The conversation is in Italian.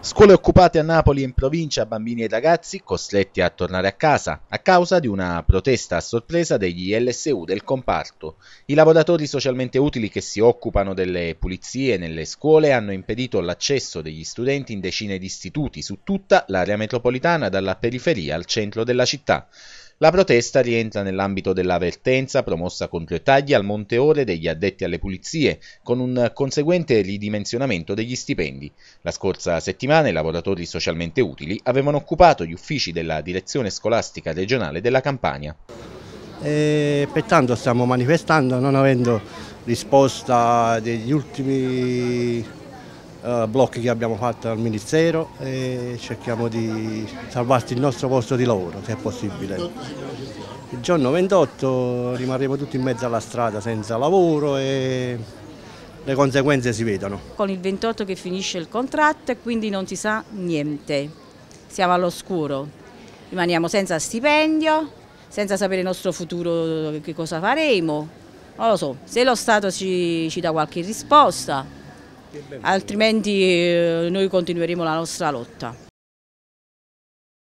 Scuole occupate a Napoli e in provincia, bambini e ragazzi costretti a tornare a casa a causa di una protesta a sorpresa degli LSU del comparto. I lavoratori socialmente utili che si occupano delle pulizie nelle scuole hanno impedito l'accesso degli studenti in decine di istituti su tutta l'area metropolitana dalla periferia al centro della città. La protesta rientra nell'ambito della vertenza promossa contro i tagli al monte ore degli addetti alle pulizie, con un conseguente ridimensionamento degli stipendi. La scorsa settimana i lavoratori socialmente utili avevano occupato gli uffici della direzione scolastica regionale della Campania. Pertanto stiamo manifestando non avendo risposta degli ultimi blocchi che abbiamo fatto al Ministero e cerchiamo di salvarci il nostro posto di lavoro se è possibile. Il giorno 28 rimarremo tutti in mezzo alla strada senza lavoro e le conseguenze si vedono. Con il 28 che finisce il contratto e quindi non si sa niente, siamo all'oscuro, rimaniamo senza stipendio, senza sapere il nostro futuro che cosa faremo, non lo so, se lo Stato ci dà qualche risposta, altrimenti noi continueremo la nostra lotta.